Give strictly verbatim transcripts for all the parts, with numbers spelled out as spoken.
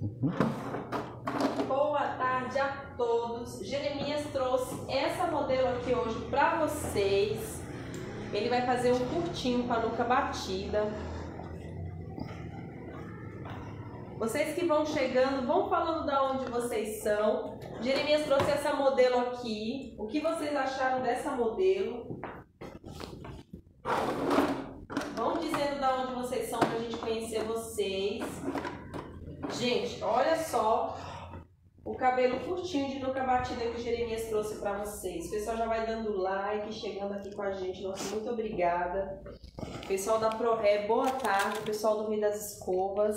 Boa tarde a todos. Jeremias trouxe essa modelo aqui hoje para vocês. Ele vai fazer um curtinho com a nuca batida. Vocês que vão chegando, vão falando de onde vocês são. Jeremias trouxe essa modelo aqui. O que vocês acharam dessa modelo? Vão dizendo de onde vocês são para a gente conhecer vocês. Gente, olha só o cabelo curtinho de nuca batida que o Jeremias trouxe para vocês. O pessoal já vai dando like, chegando aqui com a gente. Nossa, muito obrigada. Pessoal da ProRé, boa tarde. Pessoal do Rio das Escovas.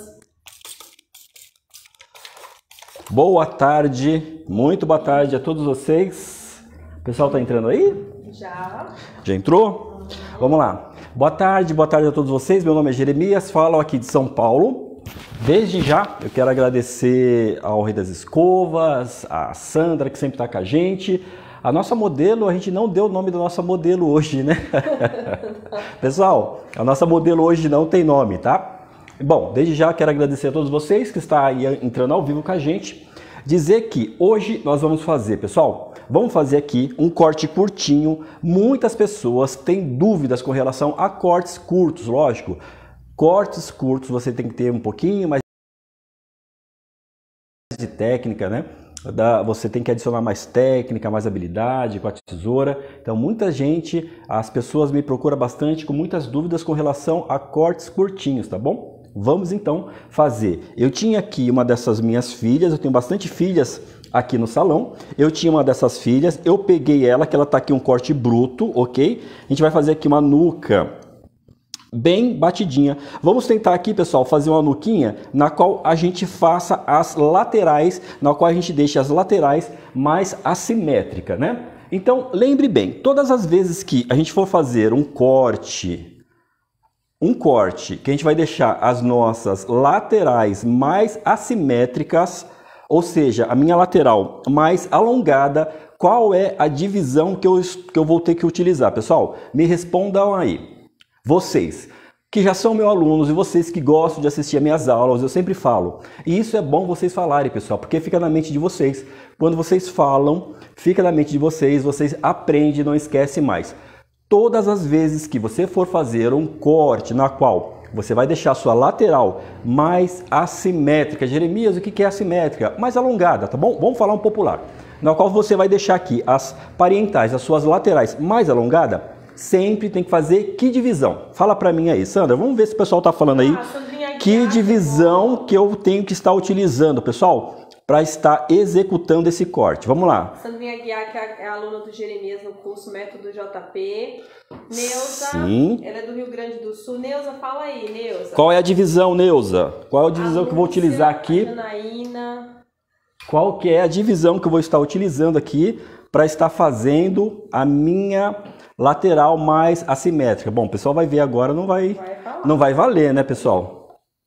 Boa tarde, muito boa tarde a todos vocês. O pessoal tá entrando aí? Já. Já entrou? Uhum. Vamos lá. Boa tarde, boa tarde a todos vocês. Meu nome é Jeremias, falo aqui de São Paulo. Desde já, eu quero agradecer ao Rei das Escovas, a Sandra, que sempre está com a gente. A nossa modelo, a gente não deu o nome da nossa modelo hoje, né? Pessoal, a nossa modelo hoje não tem nome, tá? Bom, desde já quero agradecer a todos vocês que estão aí entrando ao vivo com a gente. Dizer que hoje nós vamos fazer, pessoal, vamos fazer aqui um corte curtinho. Muitas pessoas têm dúvidas com relação a cortes curtos, lógico. Cortes curtos você tem que ter um pouquinho mais de técnica, né? Você tem que adicionar mais técnica, mais habilidade com a tesoura. Então muita gente, as pessoas me procuram bastante com muitas dúvidas com relação a cortes curtinhos, tá bom? Vamos então fazer. Eu tinha aqui uma dessas minhas filhas, eu tenho bastante filhas aqui no salão. Eu tinha uma dessas filhas, eu peguei ela, que ela tá aqui um corte bruto, ok? A gente vai fazer aqui uma nuca bem batidinha. Vamos tentar aqui, pessoal, fazer uma nuquinha na qual a gente faça as laterais, na qual a gente deixe as laterais mais assimétrica, né? Então, lembre bem, todas as vezes que a gente for fazer um corte, um corte que a gente vai deixar as nossas laterais mais assimétricas, ou seja, a minha lateral mais alongada, qual é a divisão que eu, que eu vou ter que utilizar? Pessoal, me respondam aí. Vocês que já são meus alunos e vocês que gostam de assistir as minhas aulas, eu sempre falo. E isso é bom vocês falarem, pessoal, porque fica na mente de vocês. Quando vocês falam, fica na mente de vocês, vocês aprendem e não esquecem mais. Todas as vezes que você for fazer um corte na qual você vai deixar a sua lateral mais assimétrica. Jeremias, o que é assimétrica? Mais alongada, tá bom? Vamos falar um popular. Na qual você vai deixar aqui as parietais, as suas laterais mais alongadas, sempre tem que fazer que divisão? Fala pra mim aí, Sandra. Vamos ver se o pessoal tá falando aí. Ah, que divisão que eu tenho que estar utilizando, pessoal, para estar executando esse corte. Vamos lá. Sandrinha Guiar, que é a aluna do Jeremias no curso Método J P. Neuza, sim. Ela é do Rio Grande do Sul. Neuza, fala aí, Neuza. Qual é a divisão, Neuza? Qual é a divisão a que eu vou utilizar aqui? Janaína. Qual que é a divisão que eu vou estar utilizando aqui para estar fazendo a minha lateral mais assimétrica? Bom, o pessoal vai ver agora, não vai, vai não vai valer, né, pessoal?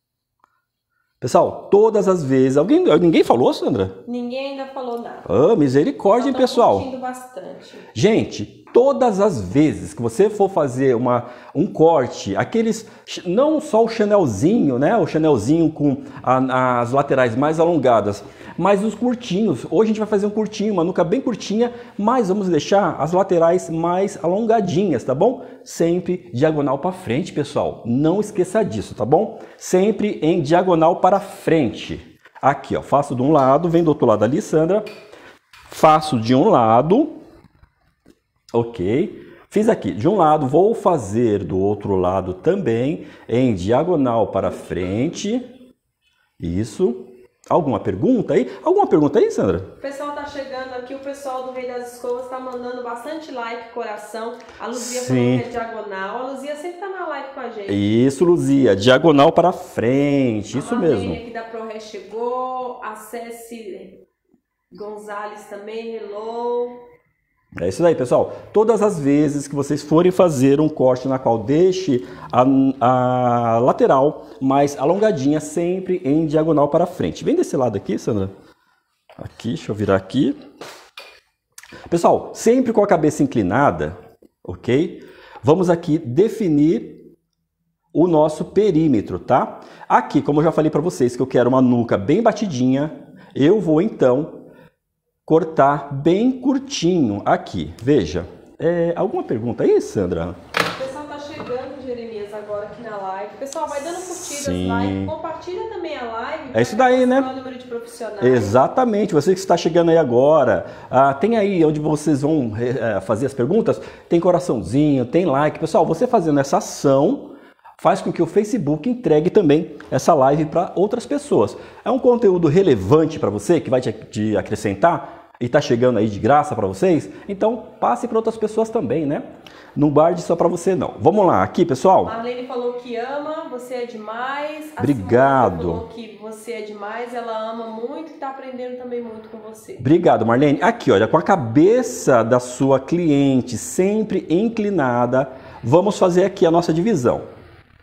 Pessoal, todas as vezes... Alguém, ninguém falou, Sandra? Ninguém ainda falou nada. Ah, misericórdia, hein, pessoal? Curtindo bastante. Gente, todas as vezes que você for fazer uma, um corte, aqueles... Não só o chanelzinho, né? O chanelzinho com a, as laterais mais alongadas, mas os curtinhos. Hoje a gente vai fazer um curtinho, uma nuca bem curtinha, mas vamos deixar as laterais mais alongadinhas, tá bom? Sempre diagonal para frente, pessoal. Não esqueça disso, tá bom? Sempre em diagonal para frente. Aqui, ó, faço de um lado, vem do outro lado ali, Sandra. Faço de um lado, ok. Fiz aqui de um lado, vou fazer do outro lado também, em diagonal para frente. Isso. Alguma pergunta aí? Alguma pergunta aí, Sandra? O pessoal tá chegando aqui, o pessoal do Rei das Escovas tá mandando bastante like, coração. A Luzia falou que é diagonal. A Luzia sempre tá na live com a gente. Isso, Luzia. Diagonal para frente. Isso mesmo. A Marlene aqui da ProRé chegou. A Ceci Gonzalez também, hello. É isso daí, pessoal. Todas as vezes que vocês forem fazer um corte na qual deixe a, a lateral mais alongadinha, sempre em diagonal para frente. Vem desse lado aqui, Sandra. Aqui, deixa eu virar aqui. Pessoal, sempre com a cabeça inclinada, ok? Vamos aqui definir o nosso perímetro, tá? Aqui, como eu já falei para vocês que eu quero uma nuca bem batidinha, eu vou então cortar bem curtinho aqui. Veja, é, alguma pergunta aí, Sandra? O pessoal tá chegando, Jeremias, agora aqui na live. O pessoal vai dando curtidas, Sim. like, compartilha também a live. É isso daí, né? O número de profissionais. Exatamente, você que está chegando aí agora, ah, tem aí onde vocês vão é, fazer as perguntas, tem coraçãozinho, tem like. Pessoal, você fazendo essa ação faz com que o Facebook entregue também essa live para outras pessoas. É um conteúdo relevante para você, que vai te, te acrescentar e está chegando aí de graça para vocês, então passe para outras pessoas também, né? Não guarde só para você não. Vamos lá, aqui pessoal. Marlene falou que ama, você é demais. A Obrigado. Simone falou que você é demais, ela ama muito e está aprendendo também muito com você. Obrigado, Marlene. Aqui, olha, com a cabeça da sua cliente sempre inclinada, vamos fazer aqui a nossa divisão.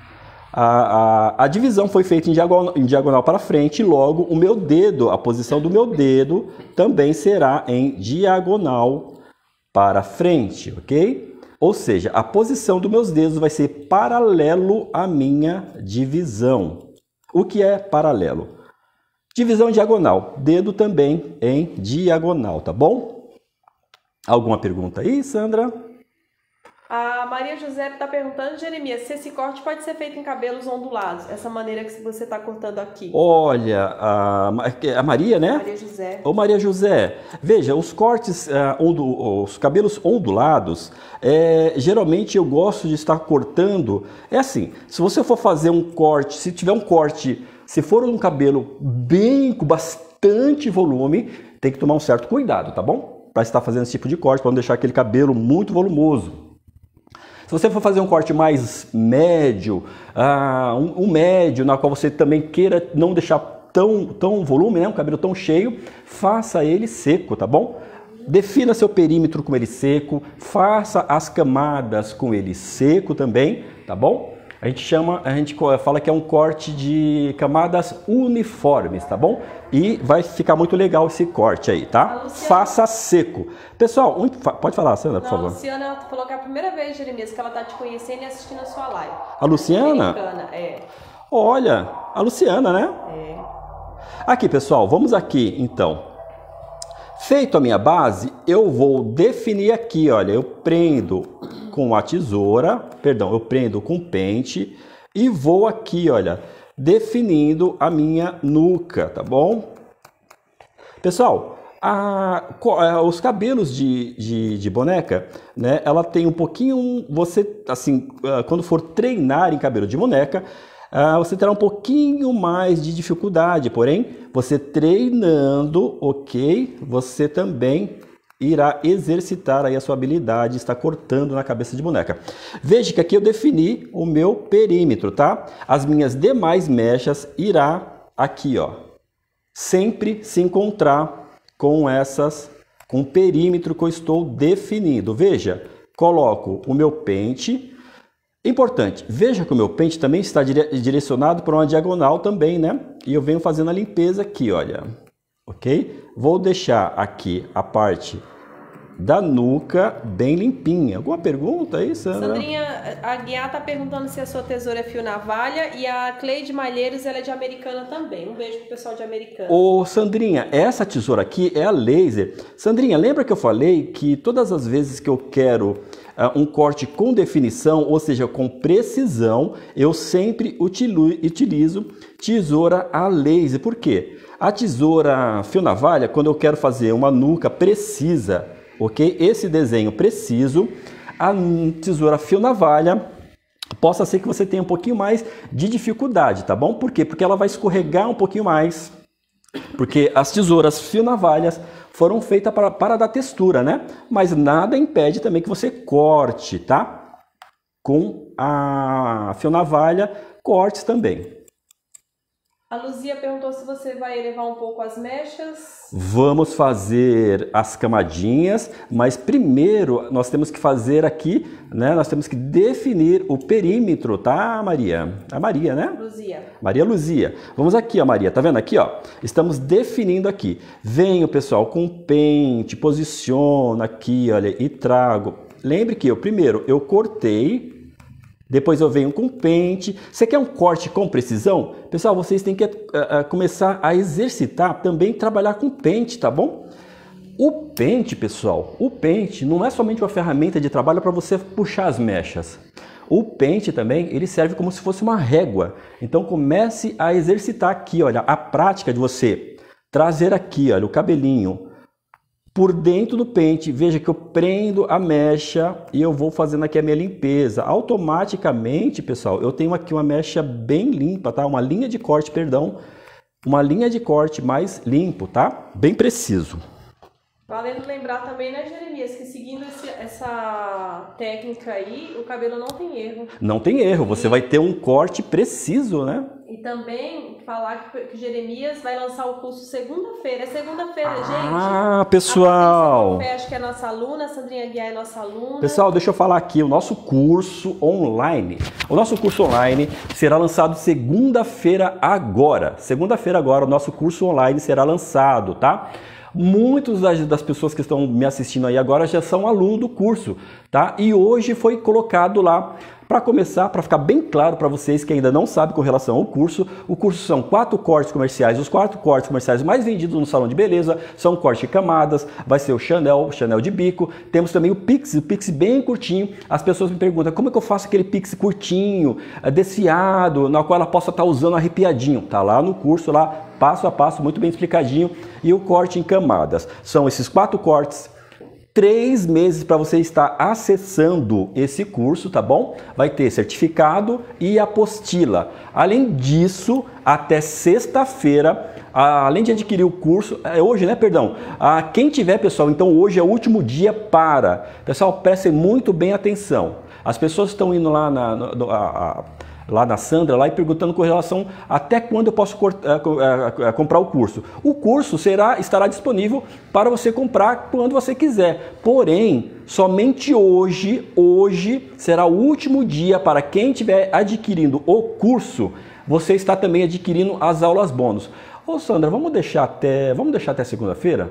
A, a, a divisão foi feita em diagonal, em diagonal para frente, logo o meu dedo, a posição do meu dedo também será em diagonal para frente, ok? Ou seja, a posição dos meus dedos vai ser paralelo à minha divisão. O que é paralelo? Divisão diagonal, dedo também em diagonal, tá bom? Alguma pergunta aí, Sandra? A Maria José está perguntando, Jeremias, se esse corte pode ser feito em cabelos ondulados, essa maneira que você está cortando aqui. Olha, a, a Maria, né? Maria José. Ô Maria José, veja, os cortes, uh, ondu, os cabelos ondulados, é, geralmente eu gosto de estar cortando, é assim, se você for fazer um corte, se tiver um corte, se for um cabelo bem, com bastante volume, tem que tomar um certo cuidado, tá bom? Para estar fazendo esse tipo de corte, para não deixar aquele cabelo muito volumoso. Se você for fazer um corte mais médio, uh, um, um médio, na qual você também queira não deixar tão, tão volume, né, um cabelo tão cheio, faça ele seco, tá bom? Defina seu perímetro com ele seco, faça as camadas com ele seco também, tá bom? A gente chama, a gente fala que é um corte de camadas uniformes, tá bom? E vai ficar muito legal esse corte aí, tá? Luciana... Faça seco. Pessoal, um... pode falar, Sandra, por Não, favor. A Luciana falou que é a primeira vez, Jeremias, que ela tá te conhecendo e assistindo a sua live. A Luciana? Americana, é. Olha, a Luciana, né? É. Aqui, pessoal, vamos aqui, então. Feito a minha base, eu vou definir aqui, olha, eu prendo com a tesoura, perdão, eu prendo com o pente e vou aqui, olha, definindo a minha nuca, tá bom? Pessoal, a, os cabelos de, de, de boneca, né, ela tem um pouquinho, você, assim, quando for treinar em cabelo de boneca, Uh, você terá um pouquinho mais de dificuldade, porém, você treinando, ok, você também irá exercitar aí a sua habilidade de estar cortando na cabeça de boneca. Veja que aqui eu defini o meu perímetro, tá? As minhas demais mechas irá aqui, ó, sempre se encontrar com essas, com o perímetro que eu estou definindo. Veja, coloco o meu pente. Importante, veja que o meu pente também está dire direcionado para uma diagonal também, né? E eu venho fazendo a limpeza aqui, olha. Ok? Vou deixar aqui a parte da nuca bem limpinha. Alguma pergunta aí, Sandra? Sandrinha, a Guiá está perguntando se a sua tesoura é fio navalha e a Cleide Malheiros, ela é de Americana também. Um beijo pro pessoal de Americana. Ô, Sandrinha, essa tesoura aqui é a laser. Sandrinha, lembra que eu falei que todas as vezes que eu quero uh, um corte com definição, ou seja, com precisão, eu sempre utilizo tesoura a laser. Por quê? A tesoura fio navalha, quando eu quero fazer uma nuca precisa, ok? Esse desenho preciso, a tesoura fio navalha, possa ser que você tenha um pouquinho mais de dificuldade, tá bom? Por quê? Porque ela vai escorregar um pouquinho mais, porque as tesouras fio navalhas foram feitas para, para dar textura, né? Mas nada impede também que você corte, tá? Com a fio navalha, cortes também. A Luzia perguntou se você vai elevar um pouco as mechas. Vamos fazer as camadinhas, mas primeiro nós temos que fazer aqui, né? Nós temos que definir o perímetro, tá, Maria? A Maria, né? Luzia. Maria Luzia. Vamos aqui, ó, Maria, tá vendo aqui, ó? Estamos definindo aqui. Venho, pessoal, com o pente, posiciono aqui, olha, e trago. Lembre que eu primeiro eu cortei Depois eu venho com pente. Você quer um corte com precisão? Pessoal, vocês têm que uh, uh, começar a exercitar também trabalhar com pente, tá bom? O pente, pessoal, o pente não é somente uma ferramenta de trabalho para você puxar as mechas. O pente também, ele serve como se fosse uma régua. Então comece a exercitar aqui, olha, a prática de você trazer aqui, olha, o cabelinho por dentro do pente. Veja que eu prendo a mecha e eu vou fazendo aqui a minha limpeza. Automaticamente, pessoal, eu tenho aqui uma mecha bem limpa, tá? Uma linha de corte, perdão. Uma linha de corte mais limpo, tá? Bem preciso. Valendo lembrar também, né, Jeremias, que seguindo esse, essa técnica aí, o cabelo não tem erro. Não tem erro, você e... vai ter um corte preciso, né? E também falar que, que Jeremias vai lançar o curso segunda-feira. É segunda-feira, ah, gente. Ah, pessoal! A acho que é nossa aluna, a Sandrinha Guiar é nossa aluna. Pessoal, deixa eu falar aqui, o nosso curso online. O nosso curso online será lançado segunda-feira agora. Segunda-feira agora, o nosso curso online será lançado, tá? Muitas das pessoas que estão me assistindo aí agora já são alunos do curso, tá? E hoje foi colocado lá, para começar, para ficar bem claro para vocês que ainda não sabem com relação ao curso, o curso são quatro cortes comerciais, os quatro cortes comerciais mais vendidos no salão de beleza, são corte de camadas, vai ser o Chanel, o Chanel de bico, temos também o Pix, o Pix bem curtinho. As pessoas me perguntam, como é que eu faço aquele Pix curtinho, desfiado, na qual ela possa estar usando arrepiadinho? Tá lá no curso, lá, passo a passo, muito bem explicadinho. E o corte em camadas, são esses quatro cortes, três meses para você estar acessando esse curso, tá bom? Vai ter certificado e apostila. Além disso, até sexta-feira, além de adquirir o curso, é hoje, né? Perdão. A quem tiver, pessoal, então hoje é o último dia para. Pessoal, prestem muito bem atenção. As pessoas estão indo lá na... na a, a, lá na Sandra, lá e perguntando com relação até quando eu posso cortar, uh, uh, comprar o curso. O curso será, estará disponível para você comprar quando você quiser. Porém, somente hoje, hoje será o último dia para quem estiver adquirindo o curso, você está também adquirindo as aulas bônus. Ô Sandra, vamos deixar até, vamos deixar até segunda-feira?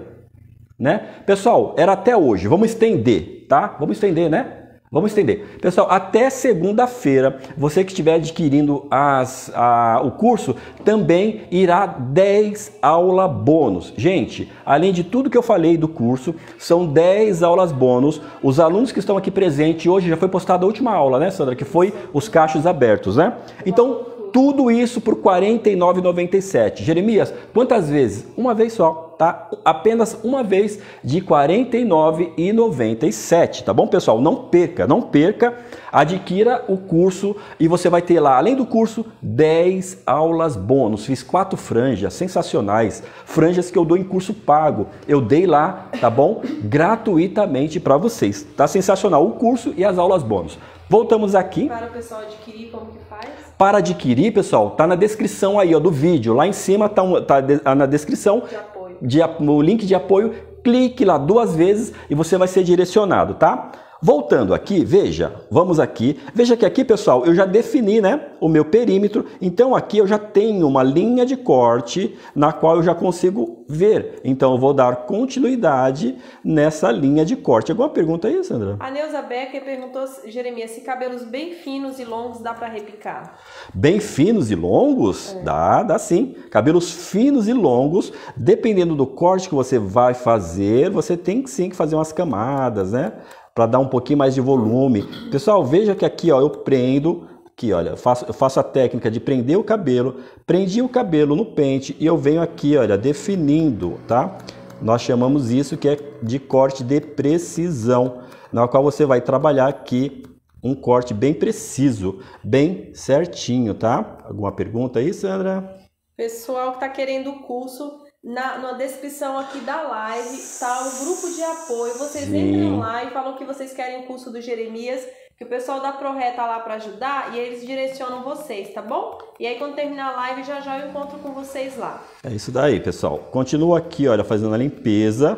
Né? Pessoal, era até hoje, vamos estender, tá? Vamos estender, né? Vamos estender. Pessoal, até segunda-feira, você que estiver adquirindo as, a, o curso, também irá dez aulas bônus. Gente, além de tudo que eu falei do curso, são dez aulas bônus. Os alunos que estão aqui presentes, hoje já foi postada a última aula, né, Sandra? Que foi os cachos abertos, né? Então, tudo isso por quarenta e nove reais e noventa e sete centavos. Jeremias, quantas vezes? Uma vez só, tá? Apenas uma vez de quarenta e nove reais e noventa e sete centavos, tá bom, pessoal? Não perca, não perca. Adquira o curso e você vai ter lá, além do curso, dez aulas bônus. Fiz quatro franjas sensacionais, franjas que eu dou em curso pago. Eu dei lá, tá bom? Gratuitamente para vocês. Tá sensacional o curso e as aulas bônus. Voltamos aqui. Para o pessoal adquirir, como que faz? Para adquirir, pessoal, tá na descrição aí, ó, do vídeo. Lá em cima tá, um, tá de, na descrição de apoio. De, o link de apoio. Clique lá duas vezes e você vai ser direcionado, tá? Voltando aqui, veja, vamos aqui. Veja que aqui, pessoal, eu já defini, né, o meu perímetro. Então aqui eu já tenho uma linha de corte na qual eu já consigo ver. Então eu vou dar continuidade nessa linha de corte. Alguma pergunta aí, Sandra? A Neuza Becker perguntou, Jeremias, se cabelos bem finos e longos dá para repicar? Bem finos e longos? É. Dá, dá sim. Cabelos finos e longos, dependendo do corte que você vai fazer, você tem sim que fazer umas camadas, né? Para dar um pouquinho mais de volume. Pessoal, veja que aqui, ó, eu prendo, aqui, olha, eu faço, eu faço a técnica de prender o cabelo, prendi o cabelo no pente e eu venho aqui, olha, definindo, tá? Nós chamamos isso que é de corte de precisão, na qual você vai trabalhar aqui um corte bem preciso, bem certinho, tá? Alguma pergunta aí, Sandra? Pessoal que tá querendo o curso, Na, na descrição aqui da live está o grupo de apoio. Vocês Sim. entram lá e falam que vocês querem o curso do Jeremias, que o pessoal da ProRé tá lá para ajudar e eles direcionam vocês, tá bom? E aí quando terminar a live, já já eu encontro com vocês lá. É isso daí, pessoal. Continua aqui, olha, fazendo a limpeza.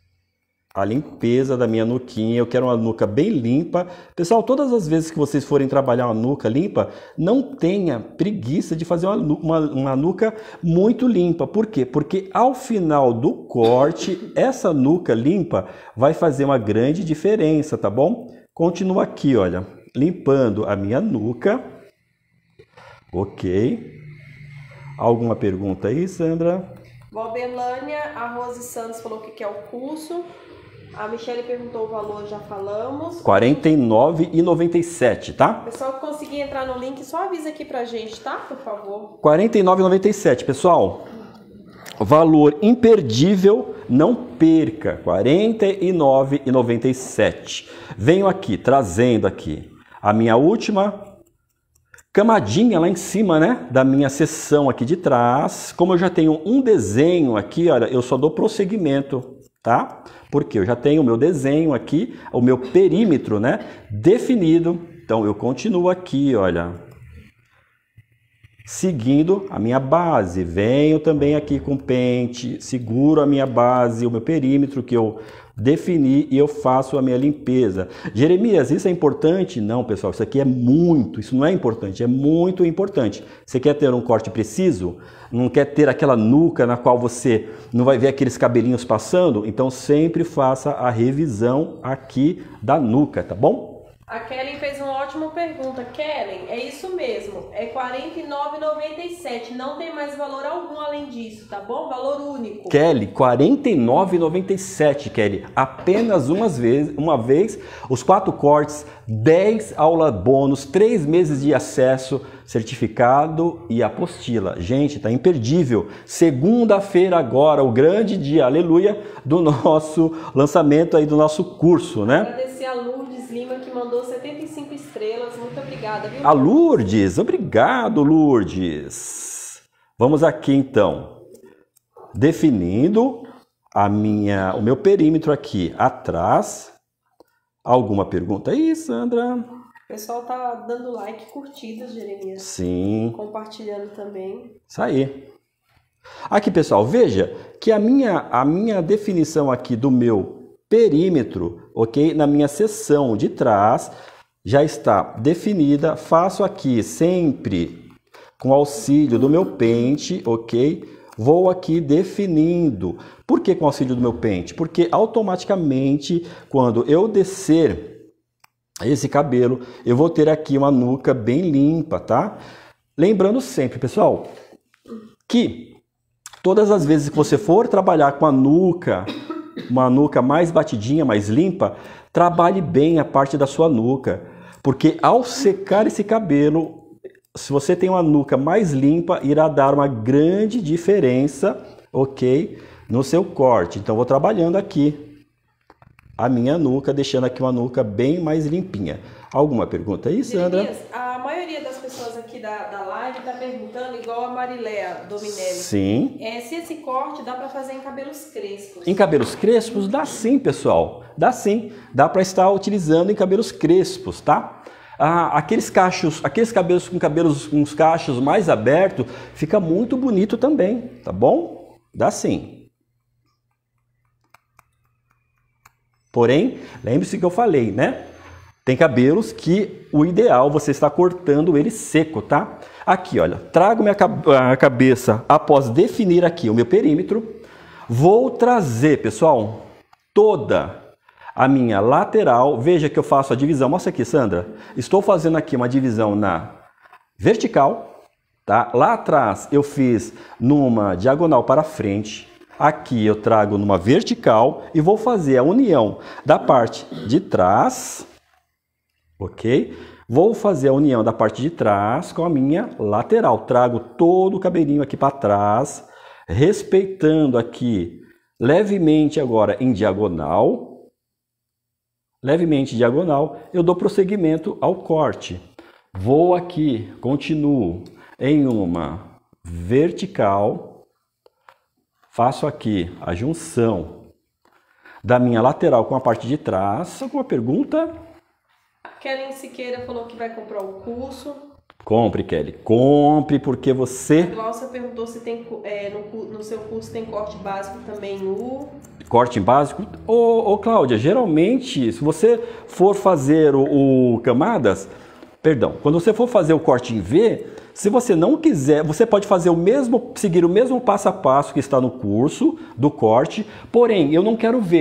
A limpeza da minha nuquinha, eu quero uma nuca bem limpa. Pessoal, todas as vezes que vocês forem trabalhar uma nuca limpa, não tenha preguiça de fazer uma, uma, uma nuca muito limpa. Por quê? Porque ao final do corte, essa nuca limpa vai fazer uma grande diferença, tá bom? Continua aqui, olha, limpando a minha nuca. Ok. Alguma pergunta aí, Sandra? Valberlânia, a Rose Santos falou que quer o curso. A Michelle perguntou o valor, já falamos. quarenta e nove reais e noventa e sete centavos, tá? Pessoal que conseguir entrar no link, só avisa aqui pra gente, tá? Por favor. quarenta e nove reais e noventa e sete centavos, pessoal. Valor imperdível, não perca. quarenta e nove reais e noventa e sete centavos. Venho aqui, trazendo aqui a minha última camadinha lá em cima, né, da minha seção aqui de trás. Como eu já tenho um desenho aqui, olha, eu só dou prosseguimento, tá? Porque eu já tenho o meu desenho aqui, o meu perímetro, né, definido. Então eu continuo aqui, olha, seguindo a minha base. Venho também aqui com pente, seguro a minha base, o meu perímetro que eu defini e eu faço a minha limpeza. Jeremias, isso é importante? Não, pessoal, isso aqui é muito, isso não é importante, é muito importante. Você quer ter um corte preciso? Não quer ter aquela nuca na qual você não vai ver aqueles cabelinhos passando? Então sempre faça a revisão aqui da nuca, tá bom? A Kellen fez uma ótima pergunta. Kellen, é isso mesmo, é quarenta e nove reais e noventa e sete centavos, não tem mais valor algum além disso, tá bom? Valor único. Kelly, quarenta e nove reais e noventa e sete centavos, Kelly, apenas umas vezes, uma vez, os quatro cortes, dez aulas bônus, três meses de acesso, certificado e apostila. Gente, tá imperdível. Segunda-feira agora, o grande dia, aleluia, do nosso lançamento aí do nosso curso, né? Agradecer a Lourdes Lima que mandou setenta e cinco estrelas, muito obrigada, viu? A Lourdes, obrigado, Lourdes. Vamos aqui então, definindo a minha, o meu perímetro aqui atrás. Alguma pergunta aí, Sandra? O pessoal tá dando like, curtidas, Jeremias. Sim. Compartilhando também. Isso aí. Aqui, pessoal, veja que a minha, a minha definição aqui do meu perímetro, ok? Na minha seção de trás, já está definida. Faço aqui sempre com auxílio do meu pente, ok? Vou aqui definindo. Por que com auxílio do meu pente? Porque automaticamente, quando eu descer esse cabelo, eu vou ter aqui uma nuca bem limpa, tá? Lembrando sempre, pessoal, que todas as vezes que você for trabalhar com a nuca, uma nuca mais batidinha, mais limpa, trabalhe bem a parte da sua nuca. Porque ao secar esse cabelo, se você tem uma nuca mais limpa, irá dar uma grande diferença, ok? No seu corte. Então, vou trabalhando aqui a minha nuca, deixando aqui uma nuca bem mais limpinha. Alguma pergunta aí, Sandra? Jeremias, a maioria das pessoas aqui da, da live está perguntando, igual a Mariléa Dominelli. Sim. É, se esse corte dá para fazer em cabelos crespos. Em cabelos crespos, dá sim, pessoal. Dá sim. Dá para estar utilizando em cabelos crespos, tá? Ah, aqueles cachos, aqueles cabelos com cabelos com os cachos mais abertos, fica muito bonito também, tá bom? Dá sim. Porém, lembre-se que eu falei, né? Tem cabelos que o ideal você está cortando ele seco, tá? Aqui, olha, trago minha cabeça após definir aqui o meu perímetro. Vou trazer, pessoal, toda a minha lateral. Veja que eu faço a divisão. Mostra aqui, Sandra. Estou fazendo aqui uma divisão na vertical, tá? Lá atrás eu fiz numa diagonal para frente. Aqui eu trago numa vertical e vou fazer a união da parte de trás, ok? Vou fazer a união da parte de trás com a minha lateral. Trago todo o cabelinho aqui para trás, respeitando aqui levemente agora em diagonal. Levemente diagonal, eu dou prosseguimento ao corte. Vou aqui, continuo em uma vertical. Faço aqui a junção da minha lateral com a parte de trás. Alguma pergunta? Kellen Siqueira falou que vai comprar o curso. Compre, Kelly. Compre porque você... A Glaucia perguntou se tem, é, no, no seu curso tem corte básico também nu. Corte básico? Ô, ô Cláudia, geralmente, se você for fazer o, o camadas... Perdão, quando você for fazer o corte em V... Se você não quiser, você pode fazer o mesmo, seguir o mesmo passo a passo que está no curso do corte, porém, eu não quero ver.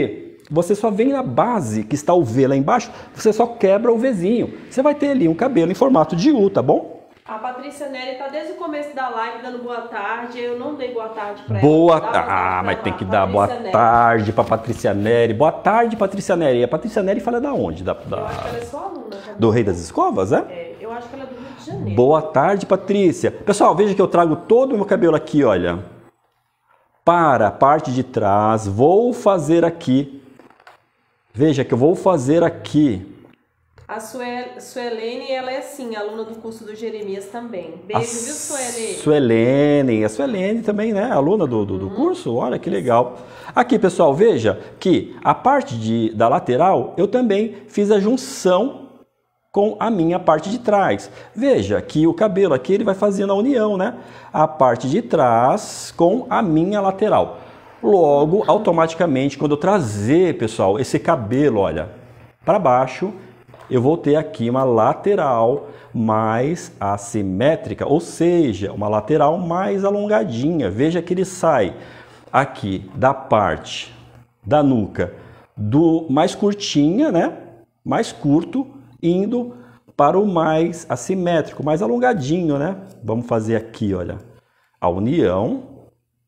você só vem na base, que está o V lá embaixo, você só quebra o Vzinho. Você vai ter ali um cabelo em formato de U, tá bom? A Patrícia Nery tá desde o começo da live dando boa tarde. Eu não dei boa tarde para ela. Boa tarde. Ah, mas tem que dar boa tarde para Patrícia Nery. Boa tarde, Patrícia Nery. E a Patrícia Nery fala da onde? Da, da... Eu acho que ela é sua aluna. Do Rei das Escovas, é? É, eu acho que ela é do Rio de Janeiro. Boa tarde, Patrícia. Pessoal, veja que eu trago todo o meu cabelo aqui, olha. Para a parte de trás, vou fazer aqui. Veja que eu vou fazer aqui. A Suelene, ela é assim, aluna do curso do Jeremias também. Beijo, a viu, Suelene? Suelene, a Suelene também, né? Aluna do, do, do uhum. curso, olha que legal. Aqui, pessoal, veja que a parte de, da lateral, eu também fiz a junção com a minha parte de trás. Veja que o cabelo aqui, ele vai fazendo a união, né? A parte de trás com a minha lateral. Logo, automaticamente, quando eu trazer, pessoal, esse cabelo, olha, para baixo, eu vou ter aqui uma lateral mais assimétrica, ou seja, uma lateral mais alongadinha. Veja que ele sai aqui da parte da nuca do mais curtinha, né? Mais curto, indo para o mais assimétrico, mais alongadinho, né? Vamos fazer aqui, olha, a união.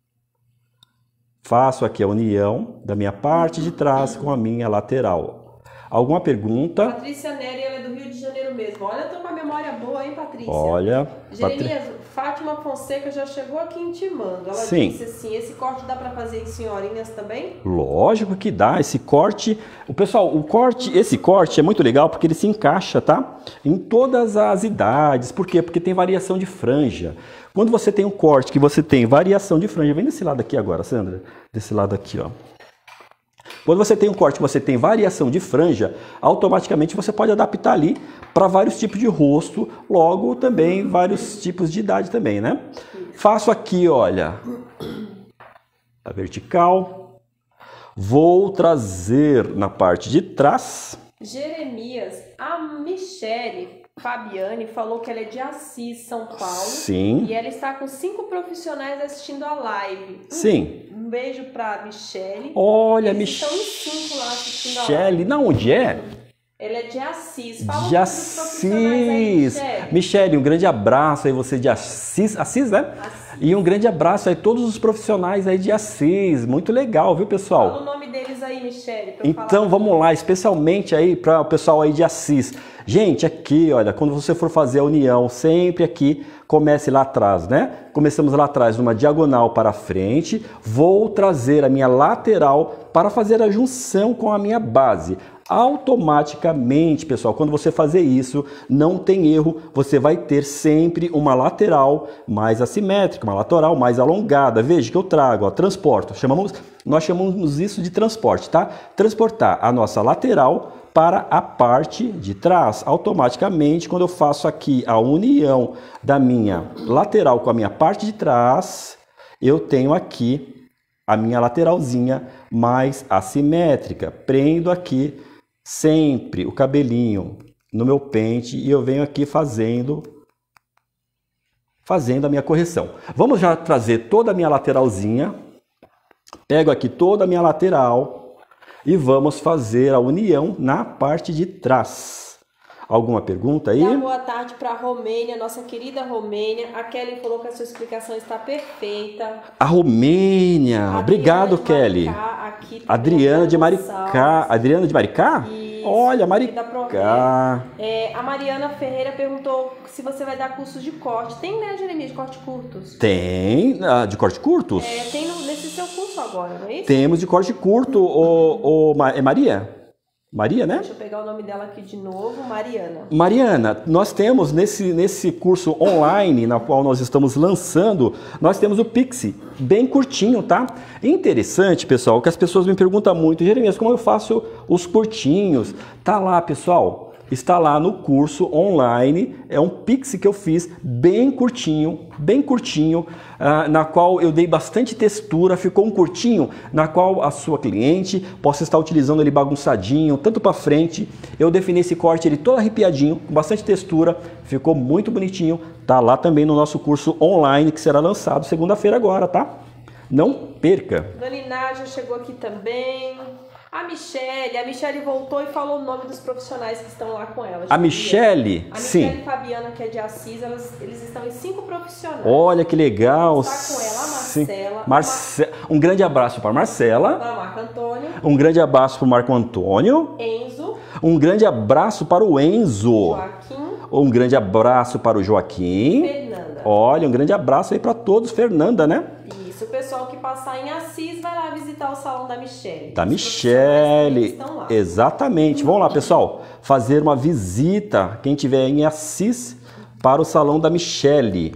Faço aqui a união da minha parte de trás com a minha lateral. Alguma pergunta? Patrícia Nery, ela é do Rio de Janeiro mesmo. Olha, eu tô com uma memória boa, hein, Patrícia? Olha. Jeremias, Patri... Fátima Fonseca já chegou aqui intimando. Ela Sim. disse assim, esse corte dá para fazer em senhorinhas também? Lógico que dá. Esse corte, o pessoal, o corte, esse corte é muito legal porque ele se encaixa, tá? Em todas as idades. Por quê? Porque tem variação de franja. Quando você tem um corte que você tem variação de franja, vem desse lado aqui agora, Sandra. Desse lado aqui, ó. Quando você tem um corte que você tem variação de franja, automaticamente você pode adaptar ali para vários tipos de rosto, logo também vários tipos de idade também, né? Faço aqui, olha, a vertical. Vou trazer na parte de trás. Jeremias, a Michele Fabiane falou que ela é de Assis, São Paulo. Sim. E ela está com cinco profissionais assistindo a live. Sim. Um beijo para Michele. Olha, Michele. Estão em cinco lá assistindo a live. Michele, não, onde é? Ela é de Assis. Fala de Assis. Michele, um grande abraço aí, você de Assis, Assis, né? Assis. E um grande abraço aí todos os profissionais aí de Assis. Muito legal, viu, pessoal? Fala o nome deles aí, Michele. Então, vamos lá, especialmente aí para o pessoal aí de Assis. Gente, aqui, olha, quando você for fazer a união, sempre aqui, comece lá atrás, né? Começamos lá atrás, numa diagonal para frente. Vou trazer a minha lateral para fazer a junção com a minha base. Automaticamente, pessoal, quando você fazer isso, não tem erro, você vai ter sempre uma lateral mais assimétrica, uma lateral mais alongada. Veja que eu trago, ó, transporto, chamamos, nós chamamos isso de transporte, tá? Transportar a nossa lateral para a parte de trás. Automaticamente, quando eu faço aqui a união da minha lateral com a minha parte de trás, eu tenho aqui a minha lateralzinha mais assimétrica. Prendo aqui sempre o cabelinho no meu pente e eu venho aqui fazendo fazendo a minha correção. Vamos já trazer toda a minha lateralzinha. Pego aqui toda a minha lateral e vamos fazer a união na parte de trás. Alguma pergunta aí? Dá boa tarde para a Romênia, nossa querida Romênia. A Kelly falou que a sua explicação está perfeita. A Romênia, Adriana obrigado, Kelly. Aqui, Adriana de Maricá. Adriana de Maricá? Isso. Olha, Maricá. É, a Mariana Ferreira perguntou se você vai dar cursos de corte. Tem, né, Jeremias, de corte curtos? Tem, de corte curtos? É, tem no, nesse seu curso agora, não é isso? Temos de corte curto, o, o, é Maria? Maria, né? Deixa eu pegar o nome dela aqui de novo, Mariana. Mariana, nós temos nesse, nesse curso online, na qual nós estamos lançando, nós temos o Pixie, bem curtinho, tá? Interessante, pessoal, que as pessoas me perguntam muito, Jeremias, como eu faço os curtinhos? Tá lá, pessoal, está lá no curso online, é um Pixie que eu fiz bem curtinho, bem curtinho, uh, na qual eu dei bastante textura, ficou um curtinho, na qual a sua cliente possa estar utilizando ele bagunçadinho, tanto para frente. Eu defini esse corte ele todo arrepiadinho, com bastante textura, ficou muito bonitinho. Tá lá também no nosso curso online, que será lançado segunda-feira agora, tá? Não perca! Dona Iná já chegou aqui também. A Michele, a Michele voltou e falou o nome dos profissionais que estão lá com ela. A Michele? A Sim. Michele e Fabiana, que é de Assis, elas, eles estão em cinco profissionais. Olha que legal. Está com ela, a Marcela. Marce... Um grande abraço para a Marcela. Para o Marco Antônio. Um grande abraço para o Marco Antônio. Enzo. Um grande abraço para o Enzo. Joaquim. Um grande abraço para o Joaquim. Fernanda. Olha, um grande abraço aí para todos. Fernanda, né? Isso, o pessoal que passar em Assis vai lá visitar o salão da Michele. Da Michele. Exatamente. Vamos lá, pessoal. Fazer uma visita, quem tiver em Assis, para o salão da Michele.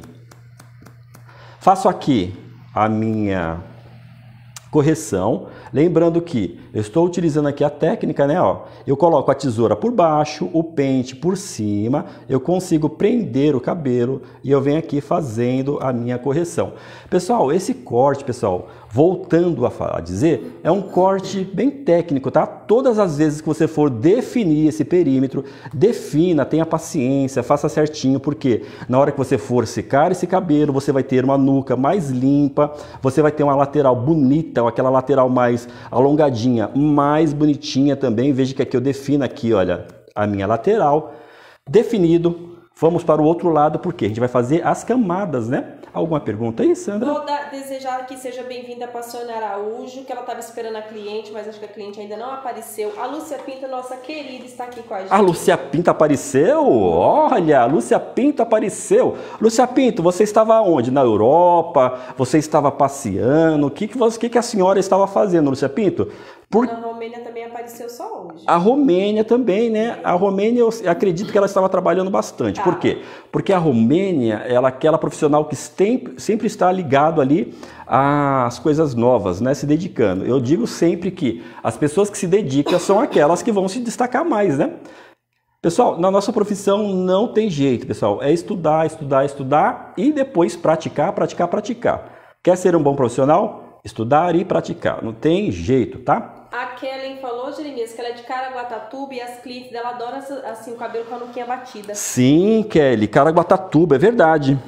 Faço aqui a minha correção. Lembrando que eu estou utilizando aqui a técnica, né? Ó, eu coloco a tesoura por baixo, o pente por cima, eu consigo prender o cabelo e eu venho aqui fazendo a minha correção. Pessoal, esse corte, pessoal, voltando a, falar, a dizer, é um corte bem técnico, tá? Todas as vezes que você for definir esse perímetro, defina, tenha paciência, faça certinho, porque na hora que você for secar esse cabelo, você vai ter uma nuca mais limpa, você vai ter uma lateral bonita, ou aquela lateral mais alongadinha, mais bonitinha também. Veja que aqui eu defino aqui, olha, a minha lateral. Definido, vamos para o outro lado, porque a gente vai fazer as camadas, né? Alguma pergunta aí, Sandra? Vou dar, desejar que seja bem-vinda a Pacione Araújo, que ela estava esperando a cliente, mas acho que a cliente ainda não apareceu. A Lúcia Pinto, nossa querida, está aqui com a gente. A Lúcia Pinto apareceu? Olha, a Lúcia Pinto apareceu. Lúcia Pinto, você estava onde? Na Europa? Você estava passeando? O que, que, você, que, que a senhora estava fazendo, Lúcia Pinto? Por... A Romênia também apareceu só hoje. A Romênia também, né? A Romênia, eu acredito que ela estava trabalhando bastante. Ah. Por quê? Porque a Romênia, ela é aquela profissional que sempre, sempre está ligado ali às coisas novas, né? Se dedicando. Eu digo sempre que as pessoas que se dedicam são aquelas que vão se destacar mais, né? Pessoal, na nossa profissão não tem jeito, pessoal. É estudar, estudar, estudar e depois praticar, praticar, praticar. Quer ser um bom profissional? Estudar e praticar. Não tem jeito, tá? A Kellen falou, Jeremias, que ela é de Caraguatatuba e as clientes dela adoram assim, o cabelo com a nuquinha batida. Sim, Kelly, Caraguatatuba, é verdade.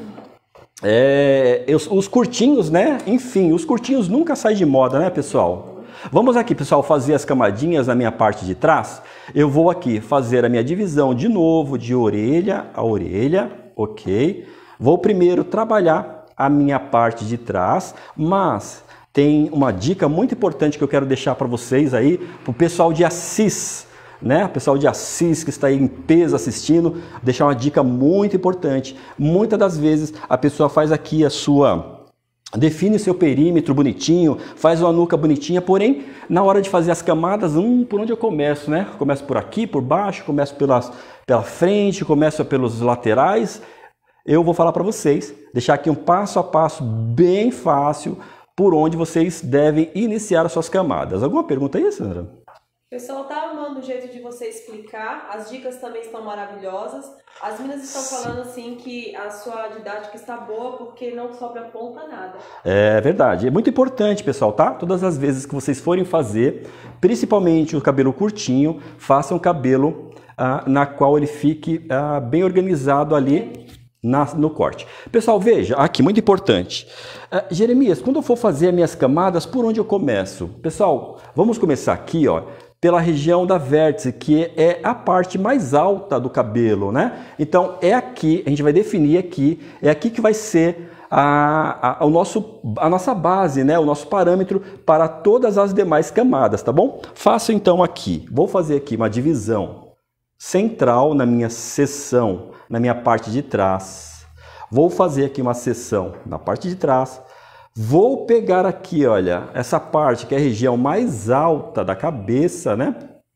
É, os, os curtinhos, né? Enfim, os curtinhos nunca saem de moda, né, pessoal? Vamos aqui, pessoal, fazer as camadinhas na minha parte de trás. Eu vou aqui fazer a minha divisão de novo de orelha a orelha, ok? Vou primeiro trabalhar a minha parte de trás, mas... tem uma dica muito importante que eu quero deixar para vocês aí, para o pessoal de Assis, né? O pessoal de Assis que está aí em peso assistindo, deixar uma dica muito importante. Muitas das vezes a pessoa faz aqui a sua... define o seu perímetro bonitinho, faz uma nuca bonitinha, porém, na hora de fazer as camadas, hum, por onde eu começo, né? Começo por aqui, por baixo, começo pelas, pela frente, começo pelos laterais. Eu vou falar para vocês, deixar aqui um passo a passo bem fácil, por onde vocês devem iniciar as suas camadas. Alguma pergunta aí, Sandra? O pessoal tá amando o jeito de você explicar, as dicas também estão maravilhosas. As meninas estão falando assim que a sua didática está boa porque não sobra ponta nada. É verdade, é muito importante, pessoal, tá? Todas as vezes que vocês forem fazer, principalmente o cabelo curtinho, façam um cabelo ah, na qual ele fique ah, bem organizado ali. Na, no corte. Pessoal, veja, aqui, muito importante. Uh, Jeremias, quando eu for fazer as minhas camadas, por onde eu começo? Pessoal, vamos começar aqui, ó, pela região da vértice, que é a parte mais alta do cabelo, né? Então, é aqui, a gente vai definir aqui, é aqui que vai ser a, a, o nosso, a nossa base, né? O nosso parâmetro para todas as demais camadas, tá bom? Faço então aqui, vou fazer aqui uma divisão central na minha seção, na minha parte de trás. Vou fazer aqui uma seção na parte de trás. Vou pegar aqui, olha, essa parte que é a região mais alta da cabeça, né?